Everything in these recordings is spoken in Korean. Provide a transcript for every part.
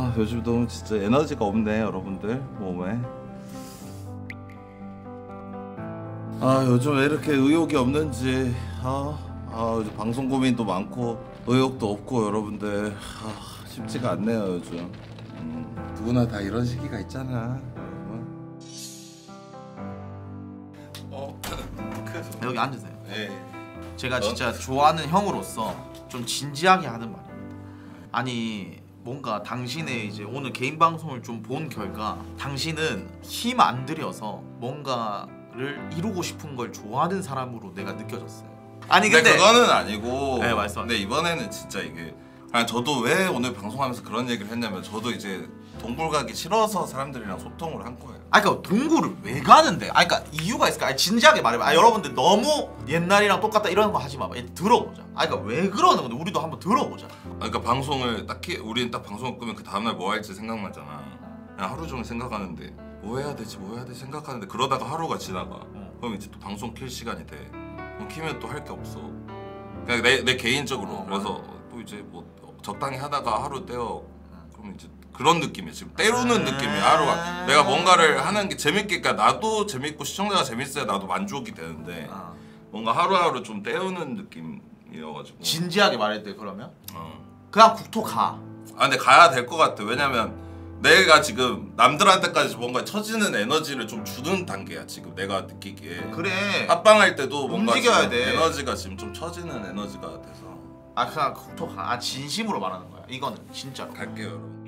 아 요즘 너무 진짜 에너지가 없네 여러분들 몸에. 아 요즘 왜 이렇게 의욕이 없는지. 요즘 방송 고민도 많고 의욕도 없고 여러분들 쉽지가 않네요 요즘. 누구나 다 이런 시기가 있잖아 여러분. 여기 앉으세요. 네. 제가 진짜 좋아하는 형으로서 좀 진지하게 하는 말입니다. 아니 뭔가 당신의 이제 오늘 개인 방송을 좀 본 결과 당신은 힘 안 들여서 뭔가를 이루고 싶은 걸 좋아하는 사람으로 내가 느껴졌어요. 아니 근데 그거는 아니고. 네, 말씀. 근데 이번에는 진짜 이게 저도 왜 오늘 방송하면서 그런 얘기를 했냐면 저도 이제 동굴 가기 싫어서 사람들이랑 소통을 한 거예요. 그러니까 동굴을 왜 가는데? 그러니까 이유가 있을까? 진지하게 말해봐. 여러분들 너무 옛날이랑 똑같다 이런 거 하지 마봐. 들어보자. 그러니까 왜 그러는 건데 우리도 한번 들어보자. 그러니까 방송을 딱히 우리는 딱 방송을 끄면 그 다음날 뭐 할지 생각나잖아. 그냥 하루 종일 생각하는데 뭐 해야 되지 생각하는데 그러다가 하루가 지나가. 그럼 이제 또 방송 킬 시간이 돼. 그럼 키면 또 할 게 없어. 그냥 내 개인적으로. 그래서 또 이제 뭐 적당히 하다가 하루 떼어. 그럼 이제 그런 느낌이야. 지금 때우는 느낌이야 하루가. 내가 뭔가를 하는 게 재밌게, 그러니까 나도 재밌고 시청자가 재밌어야 나도 만족이 되는데 뭔가 하루하루 좀 때우는 느낌이어가지고. 진지하게 말해도 돼 그러면? 그냥 국토 가. 근데 가야 될 것 같아. 왜냐면 내가 지금 남들한테까지 뭔가 처지는 에너지를 좀 주는 단계야 지금 내가 느끼기에. 그래. 합방할 때도 뭔가 움직여야 돼. 에너지가 지금 좀 처지는 에너지가 돼서. 그냥 국토 가. 진심으로 말하는 거야. 이거는 진짜로. 갈게요 여러분.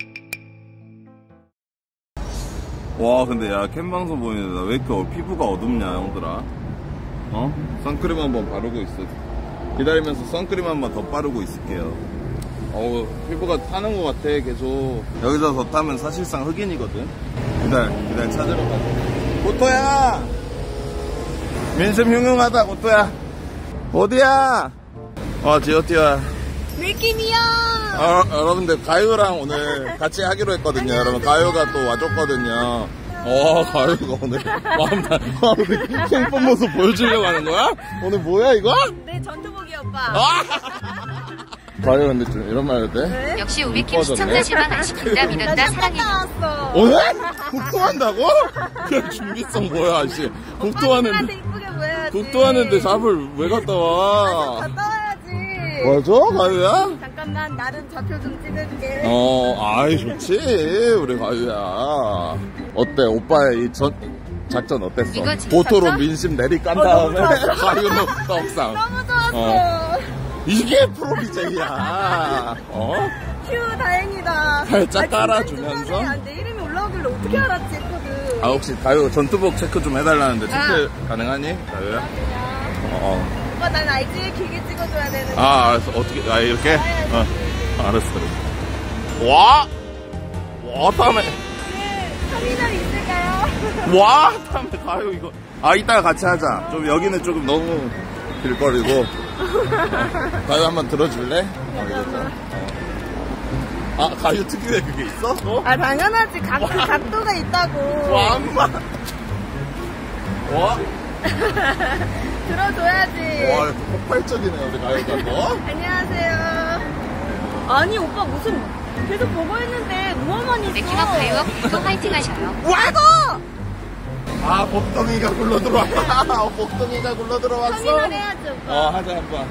와 근데 야 캠 방송 보이는데 왜 이렇게 피부가 어둡냐 형들아. 선크림 한번 바르고 있어. 기다리면서 선크림 한번 더 바르고 있을게요. 피부가 타는 것 같아 계속. 여기서 더 타면 사실상 흑인이거든. 기다려 찾으러 가자. 고토야 민심 흉흉하다. 고토야 어디야? 지오티야 밀킴이야. 여러분들 가유랑 오늘 같이 하기로 했거든요. 여러분 가유가 또 와줬거든요. 가유가 오늘 오늘 생뻔 모습 보여주려고 하는 거야? 오늘 뭐야 이거? 네 전투복이 오빠. 가유 근데 좀 이런 말 해도 돼? 네? 역시 우리킴 시청자 실망 안 시킨다 믿었다 사랑해. 나왔어. 오늘? 국토한다고? 그냥 준비성 뭐야 씨. 국토하는데 나한테 이쁘게 보여야지. 국토하는데 잡을 왜 갔다 와? 갔다 와야지. 맞아 가유야? 잠깐만 나름 좌표 좀 찍을게. 아이 좋지 우리 가유야. 어때 오빠의 이 작전 어땠어? 이거지. 보토로 작전? 민심 내리 깐 다음에 가유는 떡상. 너무 좋았어. 이게 프로비제이야. 휴 다행이다. 살짝 깔아주면서. 내 이름이 올라오길래 어떻게 알았지 코드. 혹시 가유 전투복 체크 좀 해달라는데 체크 가능하니? 가유야? 오빠 난 알지? 길게 찍어줘야 되는데. 알았어. 어떻게 이렇게? 알았어. 와 다음에 터미널 있을까요? 와 다음에 가요 이거. 이따가 같이 하자. 좀 여기는 조금 너무 길거리고. 가유 한번 들어줄래? 가유 특유의 그게 있어? 당연하지. 각도가 있다고. 와 엄마. 와 들어줘야지. 와 폭발적이네 우리 가유가. 안녕하세요. 아니 오빠 무슨 계속 보고 있는데 누워만 있어. 맥키와 가유와 국토 화이팅 하셔요. 와고! 복덩이가 굴러 들어왔다. 복덩이가 굴러 들어왔어. 터미널 해야지 오빠. 하자 한번.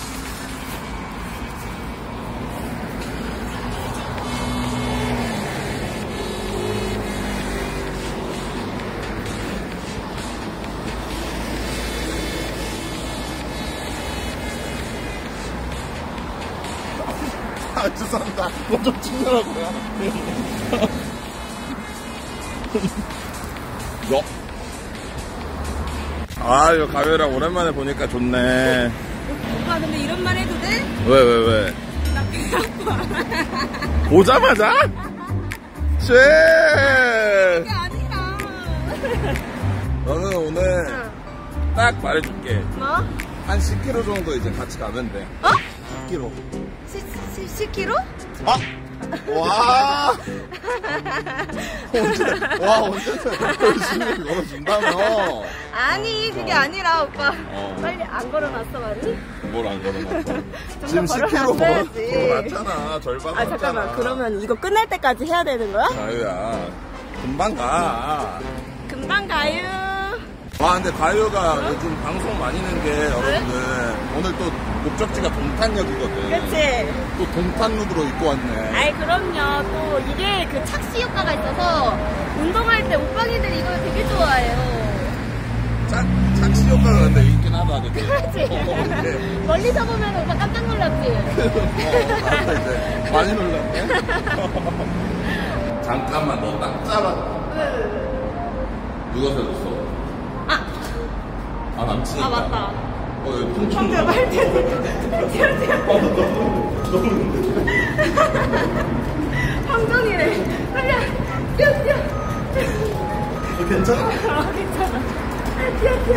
죄송합니다. 뭐 좀 찍느라고요. 이거 가유랑 오랜만에 보니까 좋네. 오빠 근데 이런 말 해도 돼? 왜? 나 배 아파. 보자마자? 쉣! 그게 아니라. 너는 오늘 딱 말해줄게. 뭐? 한 10km 정도 이제 같이 가면 돼. 10km. 10kg? 와. 언제 열심히 걸어준다며. 아니 그게 아니라 오빠 빨리 안 걸어놨어 많이? 뭘 안 걸어놨어? 좀 지금 더 10kg 걸어놨어야지. 걸어놨잖아. 절반 아 잠깐만 그러면 이거 끝날 때까지 해야 되는 거야? 가유야 금방 가. 금방 가요. 와 근데 가유가 요즘 방송 많이 는 게 여러분들 오늘 또 목적지가 동탄역이거든. 그치? 또 동탄 룩으로 입고 왔네. 아이 그럼요. 또 이게 그 착시 효과가 있어서 운동할 때 오빠기들이 이걸 되게 좋아해요. 착시 효과가 근데 있긴 하다. 그치? 그치? 멀리서 보면 오빠 깜짝 놀랐지? 나도 이제 많이 놀랐네. 잠깐만 너 딱 잡아. 누가 사줬어? 아 남친이. 아 맞다. 여기 통증. 형제 말 황정이래. 빨리 뛰어. 괜찮아? 괜찮아. 뛰어.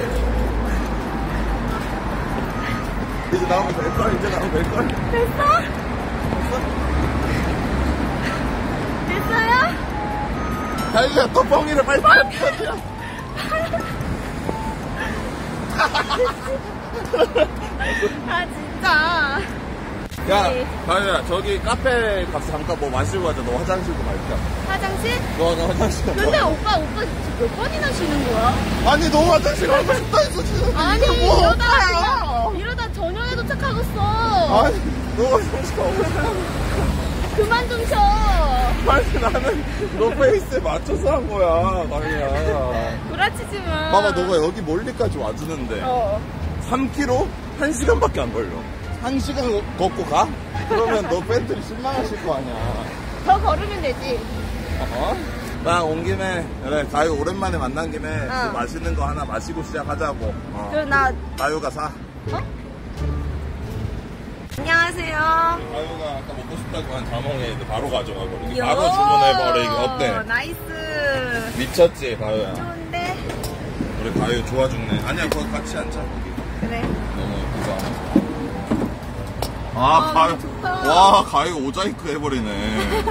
이제 나오면 될걸? 이제 나오면 될걸? 됐어? 됐어요? 가유야 또 뻥이를 빨리 뛰어. 아 진짜. 야, 가유야, 저기 카페 가서 잠깐 뭐 마시고 가자. 너 화장실도 갈까? 화장실? 너가 화장실 갈 근데 거야? 오빠 몇 번이나 쉬는 거야? 아니, 너 화장실 가고 싶다 했어, 지금. 아니 뭐 오빠야? 이러다 저녁에 도착하겠어. 아니, 너 화장실 가고 싶다. 그만 좀 쉬어. 아니, 나는 너 페이스에 맞춰서 한 거야, 가유야. 구라치지 마. 봐봐, 너가 여기 멀리까지 와주는데 3km? 1시간밖에 안 걸려. 1시간 걷고 가? 그러면 너 팬들이 실망하실 거 아니야. 더 걸으면 되지. 나 온 김에 그래 가유 오랜만에 만난 김에 그 맛있는 거 하나 마시고 시작하자고. 그럼 나 가유가 사. 안녕하세요. 가유가 아까 먹고 싶다고 한 자몽에 바로 가져가버리기. 바로 주문해버리기. 어때? 나이스. 미쳤지 가유야. 좋은데? 우리 가유 좋아 죽네. 아니야 거기 같이 앉자 거기. 그래. 너무 그거 가유. 좋다. 와 가유 모자이크 해버리네.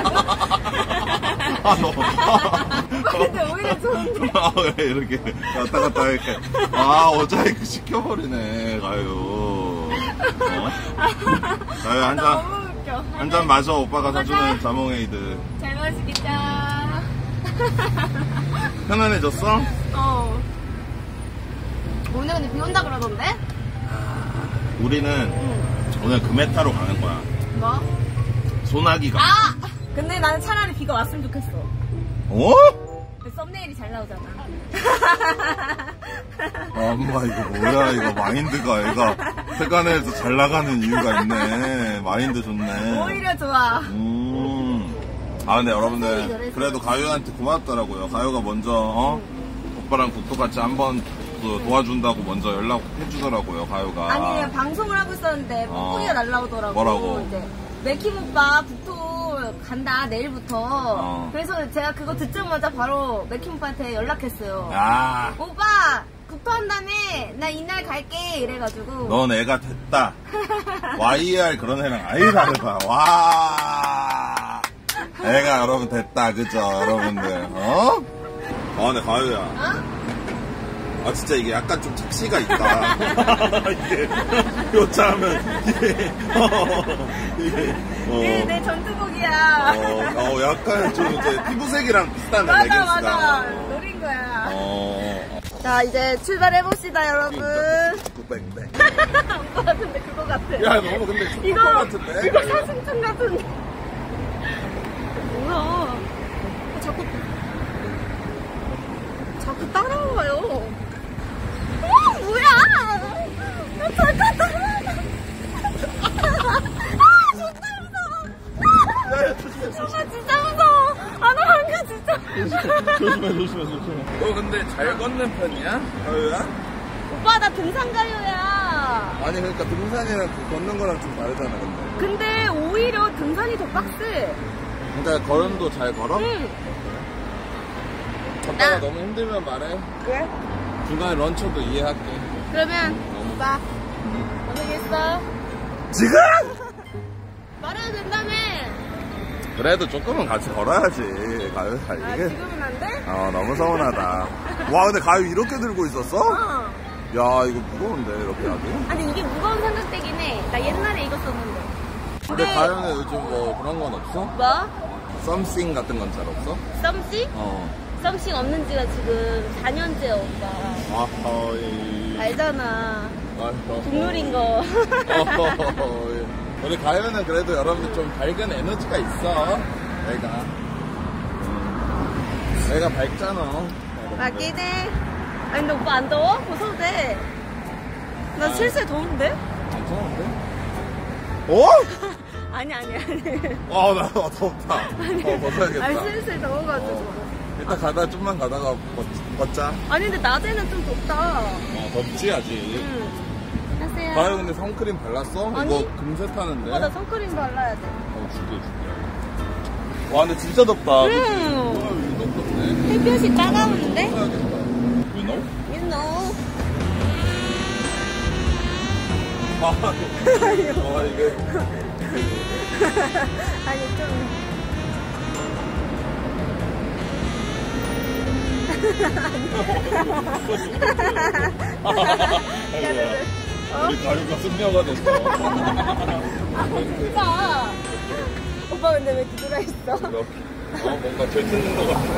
너. 근데 오히려 좋은데? 그래 이렇게 왔다 갔다 이렇게. 모자이크 시켜버리네 가유. 가유 한 잔. 너무 웃겨. 한 잔 마셔. 오빠가 사주는 자몽에이드. 잘 마시겠다. 편안해졌어? 오늘 근데 비 온다 그러던데? 우리는 오늘 금해 타러 가는 거야. 뭐? 소나기가. 근데 나는 차라리 비가 왔으면 좋겠어. 어? 그 썸네일이 잘 나오잖아. 엄마 이거 뭐야 이거 마인드가 얘가 세간에서 잘 나가는 이유가 있네. 마인드 좋네. 오히려 좋아. 근데 여러분들 그래도 가유한테 고맙더라고요. 가유가 먼저 오빠랑 국토같이 한번 도와준다고 먼저 연락해주더라고요. 가유가. 아니 방송을 하고 있었는데 뽀뽀기가 날라오더라고. 뭐라고? 이제 맥힘 오빠 국토 간다 내일부터. 그래서 제가 그거 듣자마자 바로 맥힘 오빠한테 연락했어요. 오빠 국토 한다며 나 이날 갈게 이래가지고. 넌 애가 됐다. YER 그런 애랑 아예 다르다. 와. 애가 여러분 됐다. 그죠 여러분들. 근데 가유야. 진짜 이게 약간 좀 착시가 있다. 이게 요차하면 이게 내 전투복이야. 약간 좀 이제 피부색이랑 비슷하네. 맞아 노린 거야. 자 이제 출발해봅시다 여러분. 뚝뚝뚝뚝. 오빠 같은데 그거 같아. 야 너무 근데 이거 같은데. 이거 사진첩 같은데. 뭐야? 자꾸 따라와요. 뭐야? 나 잠깐 따라와. 진짜 무서워. 야 조심해. 진짜 무서워. 나 방금 진짜. 조심해. 너 근데 잘 걷는 편이야? 가유야? 오빠 나 등산 가요야. 아니 그러니까 등산이랑 걷는 거랑 좀 다르잖아 근데 오히려 등산이 더 빡세. 그러니까 걸음도 잘 걸어? 응. 걷다가 너무 힘들면 말해. 왜? 중간에 런처도 이해할게. 그러면 오빠 고생했어. 지금? 말해도 된다며. 그래도 조금은 같이 걸어야지. 가요, 아, 이게. 지금은 안 돼? 너무 서운하다. 와, 근데 가요 이렇게 들고 있었어? 어. 야, 이거 무거운데, 이렇게 하기? 아니 이게 무거운 삼각대긴 해. 나 옛날에 이거 썼는데. 근데 가요는 요즘 뭐 그런 건 없어? 뭐? 썸씽 같은 건 잘 없어? 썸씽? 썸씽 없는 지가 지금 4년째야 오빠. 알잖아. 국룰인 거. 우리 가요는 그래도 여러분들 좀 밝은 에너지가 있어. 내가 밝잖아. 맞긴 해. 아니 근데 오빠 안 더워? 벗어도 돼. 나 슬슬 더운데? 괜찮은데? 아니. 나 덥다. 벗어야겠다. 아니 슬슬 더워가지고. 일단 좀만 가다가 벗자. 아니 근데 낮에는 좀 덥다. 덥지, 아직. 안녕하세요. 가요, 근데 선크림 발랐어? 아니. 이거 금세 타는데? 오빠 나 선크림 발라야 돼. 줄게. 와, 근데 진짜 덥다. 그치? 응. 오늘 유독 덥네. 햇볕이 따가운데? 벗어야겠다. You know? You know. 이게. 아니 좀. 우리 가요가 승려가 됐어. 진짜. 오빠 근데 왜 뒤돌아 있어? 뭔가 들뜨는 것 같아.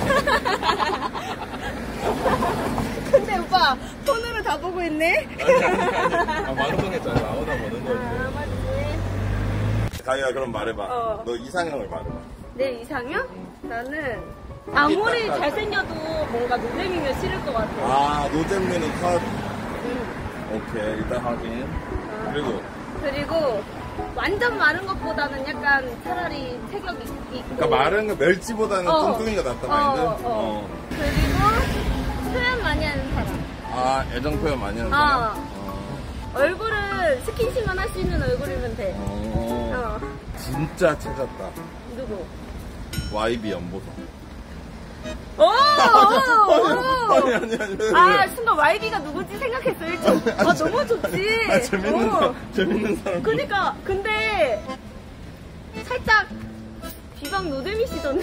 근데 오빠 폰으로 다 보고 있네? 아니. 방송했잖아. 나오다 보는 거지. 맞지. 가요야, 그럼 말해봐. 너 이상형을 말해봐. 내 이상형? 나는 아무리 잘생겨도 뭔가 노잼이면 싫을 것 같아. 노잼미는 컷. 오케이, 일단 확인. 그리고 완전 마른 것보다는 약간 차라리 체격 있고. 그러니까 마른 거 멸치보다는 뚱뚱이가 낫다 마인드? 그리고 표현 많이 하는 사람. 애정 표현 많이 하는 사람? 얼굴은 스킨십만 할 수 있는 얼굴이면 돼. 진짜 찾았다. 누구? YB 연보성. 아니. 순간 YB가 누구지 생각했어, 일단. 너무 좋지. 재밌는 사람. 그니까, 근데, 살짝, 비방 노잼이시던데.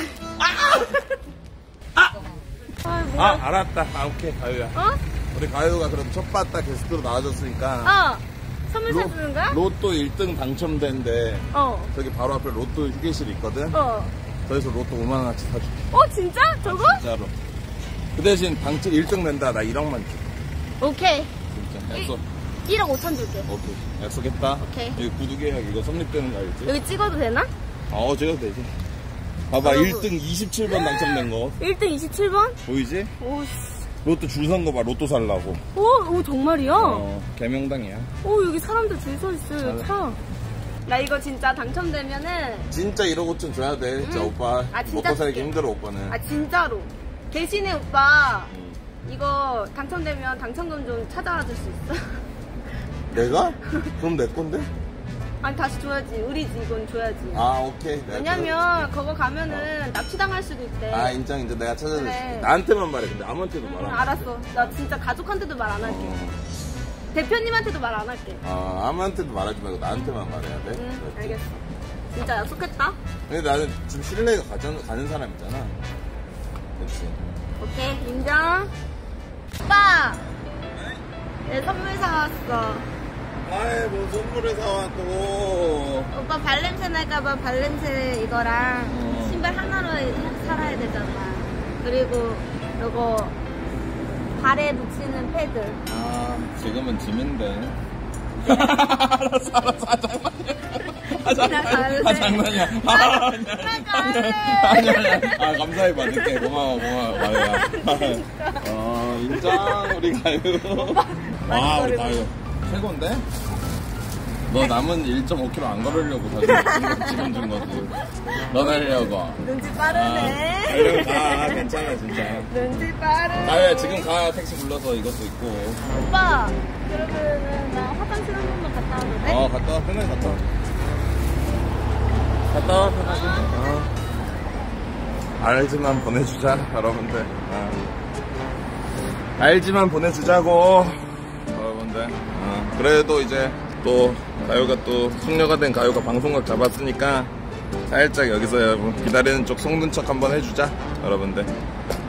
알았다. 오케이, 가요야. 우리 가요가 그럼 첫 바따 게스트로 나와줬으니까. 선물 사주는 거야? 로또 1등 당첨된데, 저기 바로 앞에 로또 휴게실 있거든? 저기서 로또 5만원어치 사줄게. 진짜? 저거? 진짜로. 그 대신 당첨 1등 낸다. 나 1억만 줘. 오케이. 진짜. 약속. 1억 5천 줄게. 오케이. 약속했다. 오케이. 여기 구두계약 이거 성립되는 거 알지? 여기 찍어도 되나? 찍어도 되지. 봐봐, 여러분. 1등 27번 당첨된 거. 1등 27번? 보이지? 오, 로또 줄 선 거 봐, 로또 살라고. 오, 정말이야? 개명당이야. 여기 사람들 줄 서 있어요, 참. 나 이거 진짜 당첨되면은. 진짜 1억 5천 줘야 돼, 진짜 오빠. 진짜 먹고 살기 줄게. 힘들어, 오빠는. 진짜로. 대신에 오빠, 이거 당첨되면 당첨금 좀 찾아와 줄 수 있어? 내가? 그럼 내 건데? 아니, 다시 줘야지. 우리지, 이건 줘야지. 오케이. 왜냐면, 그거 가면은 납치당할 수도 있대. 인정, 이제 내가 찾아줄게. 그래. 나한테만 말해. 근데 아무한테도 말 안 해. 알았어. 나 진짜 가족한테도 말 안 할게. 대표님한테도 말 안 할게. 아무한테도 말하지 말고 나한테만 말해야 돼. 응, 알겠어. 진짜 약속했다. 근데 나는 좀 신뢰가 가는 사람이잖아. 그렇지. 오케이, 인정. 오빠! 내 선물 사왔어. 뭐 선물을 사왔고. 오빠 발냄새 날까봐 발냄새 이거랑 신발 하나로 살아야 되잖아. 그리고 요거 발에 붙이는 패드. 지금은 짐인데. 알았어, 장난이야. 아니야. 감사히 받을게. 고마워, 가요야. 인정, 우리 가요. 우리 가요. 최고인데? 너 남은 1.5kg 안 걸으려고 지금 준 거지. 너 내려고. 눈치 빠르네. 달려가. 괜찮아, 진짜. 눈치 빠르네. 가요야, 지금 가. 택시 불러서 이것도 있고. 오빠, 그러면은 나 화장실 한 번만 갔다 와도 돼? 갔다 와. 편하게 갔다 와. 갔다 와, 편하게. 알지만 보내주자, 여러분들. 알지만 보내주자고, 여러분들. 그래도 이제 또 가요가 또 숙녀가 된 가요가 방송각 잡았으니까 살짝 여기서 여러분 기다리는 쪽 속는 척 한번 해주자 여러분들.